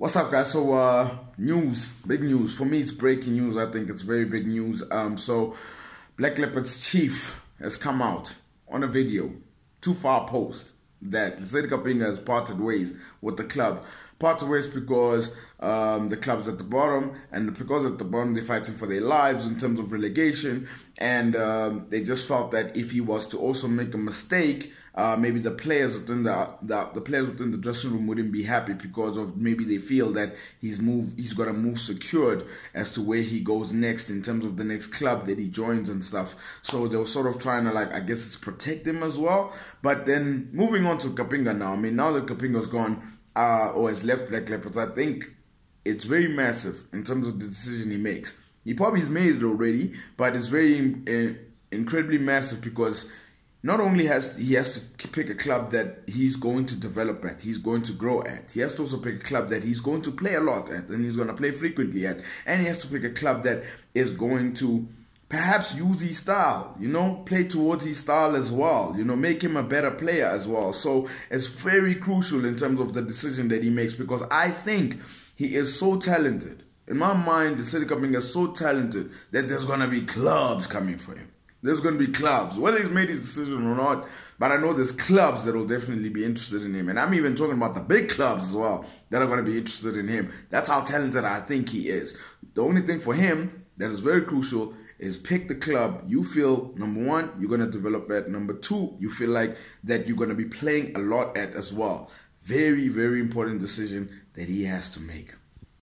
What's up, guys? So, news, big news. For me, it's breaking news. I think it's very big news. So, Black Leopards chief has come out on a video, too far post, that Lesedi Kapinga has parted ways with the club. Parted ways because the club's at the bottom, and because at the bottom they're fighting for their lives in terms of relegation, and they just felt that if he was to also make a mistake, maybe the players within the players within the dressing room wouldn't be happy because of maybe they feel that he's got a move secured as to where he goes next in terms of the next club that he joins and stuff. So they were sort of trying to, like, I guess it's protect him as well. But then moving on to Kapinga now. I mean, now that Kapinga's gone or has left Black Leopards, I think it's very massive in terms of the decision he makes. He probably has made it already, but it's very incredibly massive because not only he has to pick a club that he's going to develop at, he's going to grow at. He has to also pick a club that he's going to play a lot at and he's going to play frequently at. And he has to pick a club that is going to perhaps use his style, play towards his style as well, make him a better player as well. So it's very crucial in terms of the decision that he makes because I think he is so talented. In my mind, Lesedi Kapinga is so talented that there's going to be clubs coming for him. There's going to be clubs, whether he's made his decision or not, but I know there's clubs that will definitely be interested in him. And I'm even talking about the big clubs as well that are going to be interested in him. That's how talented I think he is. The only thing for him that is very crucial is pick the club you feel, number one, you're going to develop at. Number two, you feel like that you're going to be playing a lot at as well. Very, very important decision that he has to make.